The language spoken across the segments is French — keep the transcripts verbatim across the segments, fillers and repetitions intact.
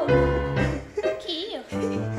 Chi io?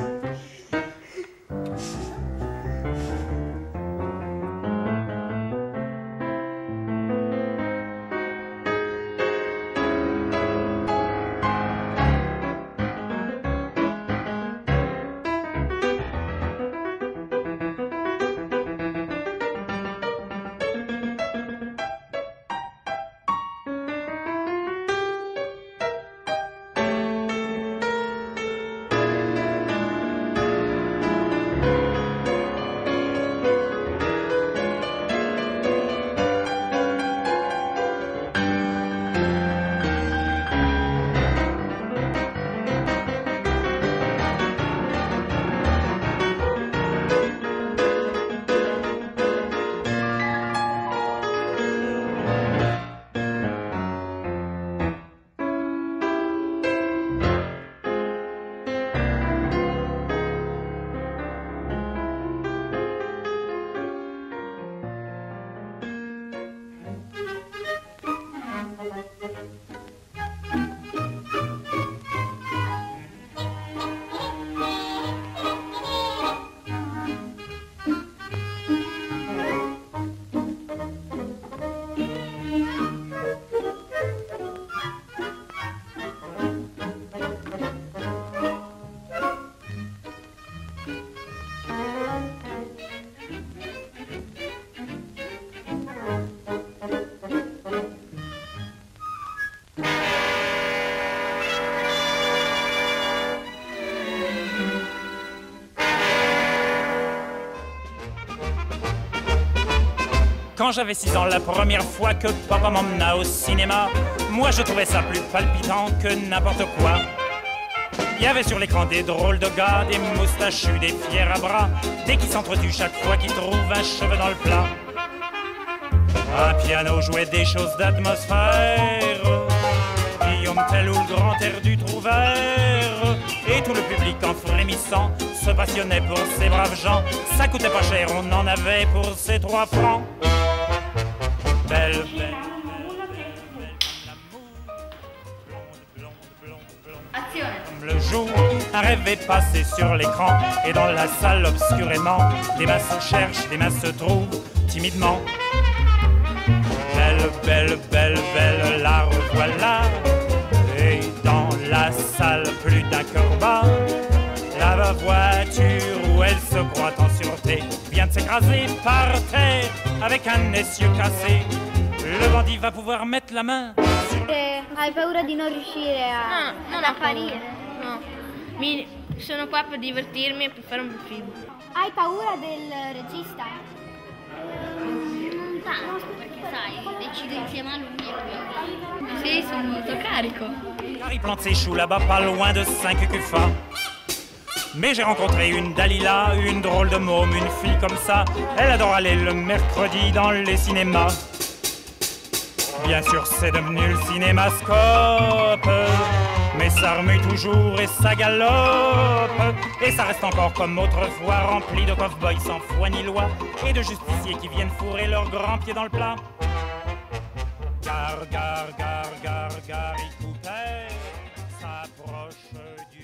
Quand j'avais six ans, la première fois que papa m'emmena au cinéma, moi je trouvais ça plus palpitant que n'importe quoi. Il y avait sur l'écran des drôles de gars, des moustachus, des fiers à bras, des qui s'entretuent chaque fois qu'ils trouvent un cheveu dans le plat. Un piano jouait des choses d'atmosphère, Guillaume Tell ou le grand air du Trouvert, et tout le public en frémissant se passionnait pour ces braves gens. Ça coûtait pas cher, on en avait pour ces trois francs. Belle, belle, belle, belle, l'amour, blonde, blonde, blonde, blonde. Comme le jour, un rêve est passé sur l'écran, et dans la salle obscurément, des masses se cherchent, des masses se trouvent timidement. Belle, belle, belle, belle, la revoilà, et dans la salle plus d'un cœur bat, la voiture où elle se croit en sûreté vient de s'écraser par terre avec un essieu cassé. Le bandit va pouvoir mettre la main sur le... Eh, hai paura di non riuscire a, No, non ad ho apparire? paura. No, Mi, sono qua per divertirmi e per fare un bel film. Hai paura del regista? Non tanto, perché sai, decido insieme a lui e quindi... Sì, sono molto carico. Car il plante ses choux là-bas pas loin de Saint-Cucufa. Mais j'ai rencontré une Dalila, une drôle de môme, une fille comme ça. Elle adore aller le mercredi dans les cinémas. Bien sûr c'est devenu le cinémascope, mais ça remue toujours et ça galope. Et ça reste encore comme autrefois, rempli de cow-boys sans foi ni loi, et de justiciers qui viennent fourrer leurs grands pieds dans le plat. Gare, gare, gare, gare, gare, il coupait, s'approche du